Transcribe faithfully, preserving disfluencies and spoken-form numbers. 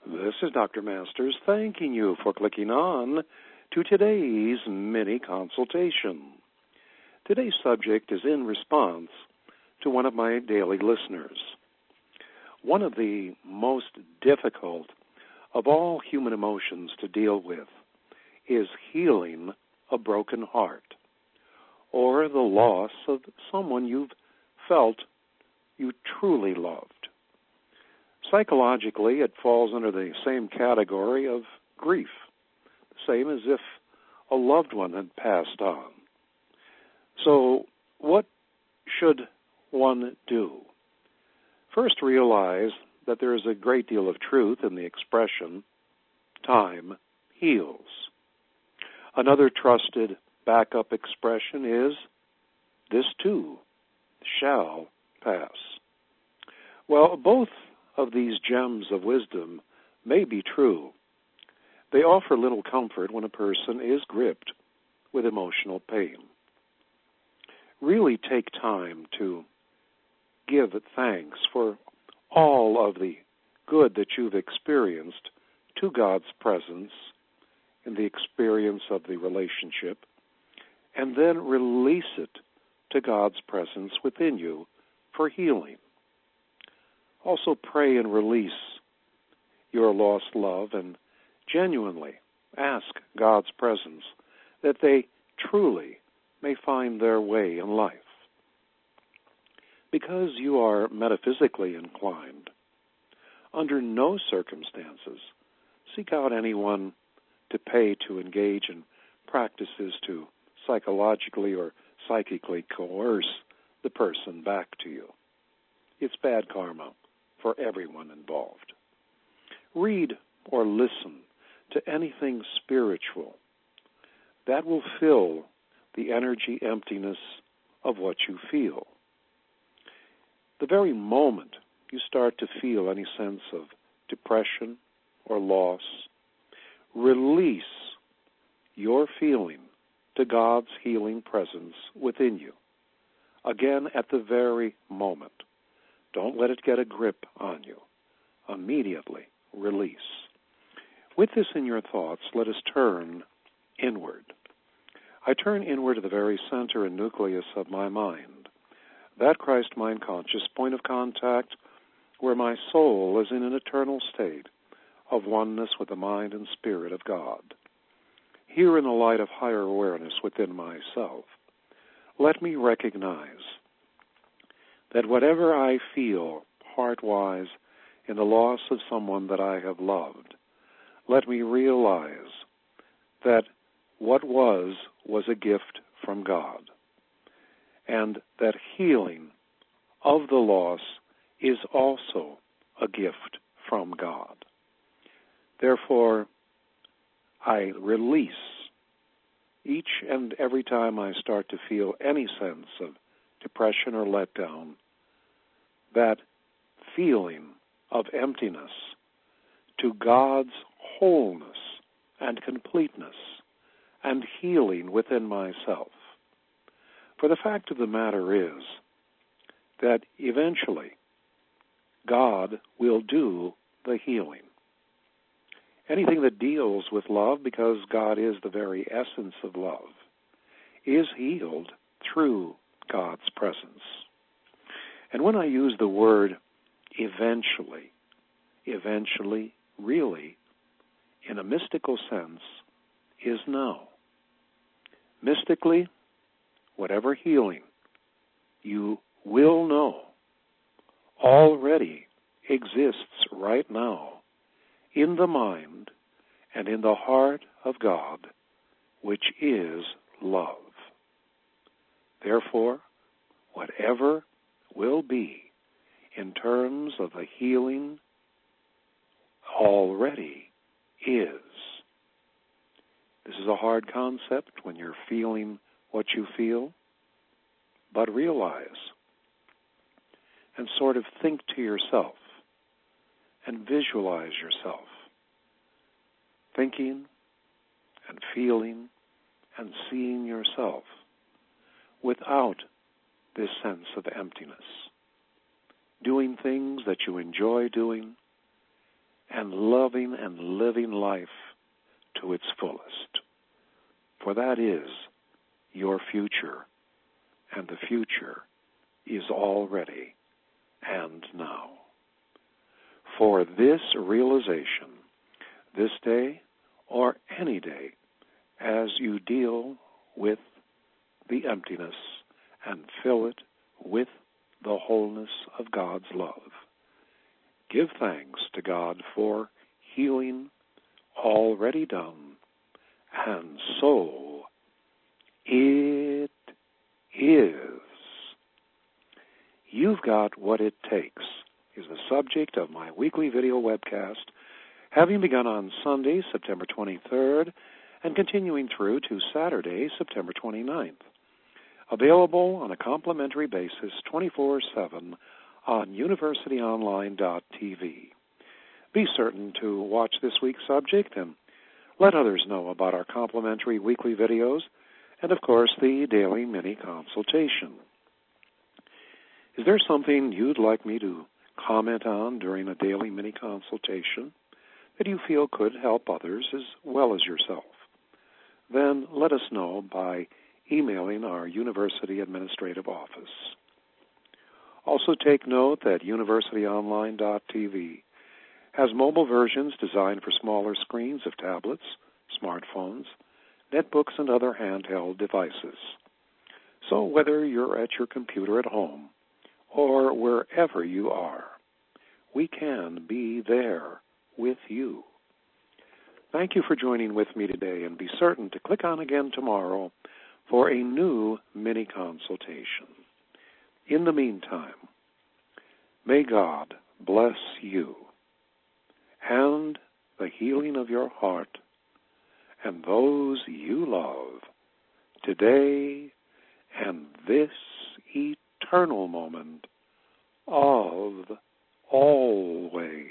This is Doctor Masters thanking you for clicking on to today's mini consultation. Today's subject is in response to one of my daily listeners. One of the most difficult of all human emotions to deal with is healing a broken heart or the loss of someone you've felt you truly loved. Psychologically, it falls under the same category of grief, the same as if a loved one had passed on. So, what should one do? First, realize that there is a great deal of truth in the expression, time heals. Another trusted backup expression is, this too shall pass. Well, both of these gems of wisdom may be true. They offer little comfort when a person is gripped with emotional pain. Really take time to give thanks for all of the good that you've experienced to God's presence in the experience of the relationship, and then release it to God's presence within you for healing. Also pray and release your lost love and genuinely ask God's presence that they truly may find their way in life. Because you are metaphysically inclined, under no circumstances seek out anyone to pay to engage in practices to psychologically or psychically coerce the person back to you. It's bad karma for everyone involved. Read or listen to anything spiritual that will fill the energy emptiness of what you feel. The very moment you start to feel any sense of depression or loss, release your feeling to God's healing presence within you. Again, at the very moment. Don't let it get a grip on you. Immediately release. With this in your thoughts, let us turn inward. I turn inward to the very center and nucleus of my mind, that Christ mind conscious point of contact where my soul is in an eternal state of oneness with the mind and spirit of God. Here in the light of higher awareness within myself, let me recognize that whatever I feel heart-wise in the loss of someone that I have loved, let me realize that what was was a gift from God, and that healing of the loss is also a gift from God. Therefore, I release each and every time I start to feel any sense of depression or letdown, that feeling of emptiness to God's wholeness and completeness and healing within myself. For the fact of the matter is that eventually God will do the healing. Anything that deals with love, because God is the very essence of love, is healed through God's presence. And when I use the word eventually, eventually, really, in a mystical sense, is now. Mystically, whatever healing you will know already exists right now in the mind and in the heart of God, which is love. Therefore, whatever will be in terms of the healing already is. This is a hard concept when you're feeling what you feel, but realize and sort of think to yourself and visualize yourself thinking and feeling and seeing yourself without this sense of emptiness, doing things that you enjoy doing and loving and living life to its fullest. For that is your future, and the future is already and now. For this realization, this day or any day, as you deal with the emptiness and fill it with the wholeness of God's love, give thanks to God for healing already done, and so it is. You've got what it takes is the subject of my weekly video webcast, having begun on Sunday, September twenty-third, and continuing through to Saturday, September twenty-ninth. Available on a complimentary basis twenty-four seven on university online dot t v. Be certain to watch this week's subject and let others know about our complimentary weekly videos and, of course, the daily mini consultation. Is there something you'd like me to comment on during a daily mini consultation that you feel could help others as well as yourself? Then let us know by emailing our University Administrative Office. Also take note that university online dot t v has mobile versions designed for smaller screens of tablets, smartphones, netbooks, and other handheld devices. So whether you're at your computer at home or wherever you are, we can be there with you. Thank you for joining with me today, and be certain to click on again tomorrow for a new mini consultation. In the meantime, may God bless you and the healing of your heart and those you love today and this eternal moment of always.